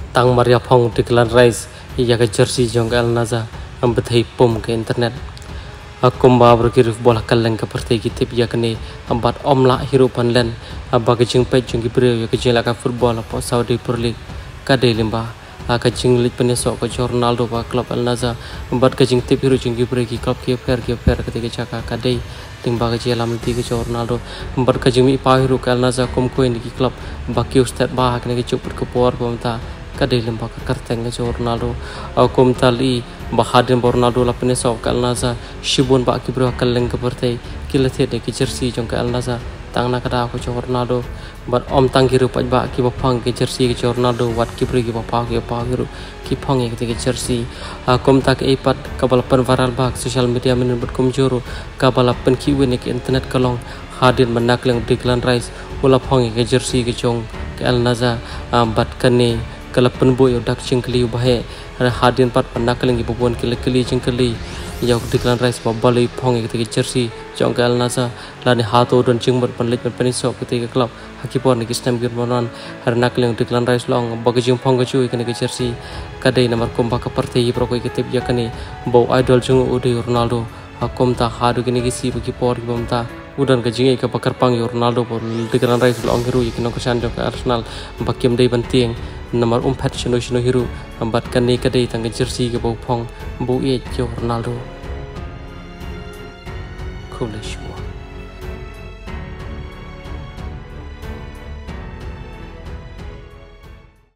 tang Maria Phong Declan Rice ya ke jersey jong Al Naza ambethai pom ke internet akumba berkirif bola kaleng ke partai kitip ya kene ambat omla hero panlen abaga jing pe jing gibre ya ke jelaka football apa Saudi Pro League kade limba ka jing lit peneso ko Ronaldo ba klub Al Naza ambat ka jing tip hero jing gibre ki klub ke per ketika caka kade limba ka jelam ti ke Ronaldo ambat ka jing mi pa hero ka Al Naza kom ko ni ki klub ba ki ustad ba kene ke chuput ko por pamta kade limba ka karteng ke Ronaldo akum tali bahadin Ronaldo la peneso ka Al Naza shibun ba ki bro kaleng ke partai kilate de ki jersey jong ka Al Naza tangna kada ko Ronaldo but om tangkiru paj ba ki bapang ke jersey ke Ronaldo wat ki bri ki bapa ki hiru ki phang ke jersey kom tak ipat kabalapan viral ba social media men but kom joro kabalapan ki wene ke internet kalong hadir menakleng Declan Rice ula phang ke jersey ke jong ke Al Naza bat kane kalapan boy dak cingkli bahe hadir pat menakleng ki bobon kili cingkli ya Declan Rice babali phang ke jersey jong ke Al Naza lani hato don cingbat panlit peniso ke klub hakipor ni kistam girmonan harnak leng Declan Rice long bagajing phang ke chui ke jersey kadai nomor komba ka partai pro ko ketip ya kani bo idol jung ude Ronaldo hakom ta hadu kini kisi bagi por bomta udan ka jingai ka bakar pang Ronaldo por Declan Rice long hiru ikino kesan jong ke Arsenal bakiem dei bantieng nomor pet shino hiru ambat kani kadai tang jersey ke bo phang bo e Ronaldo coolish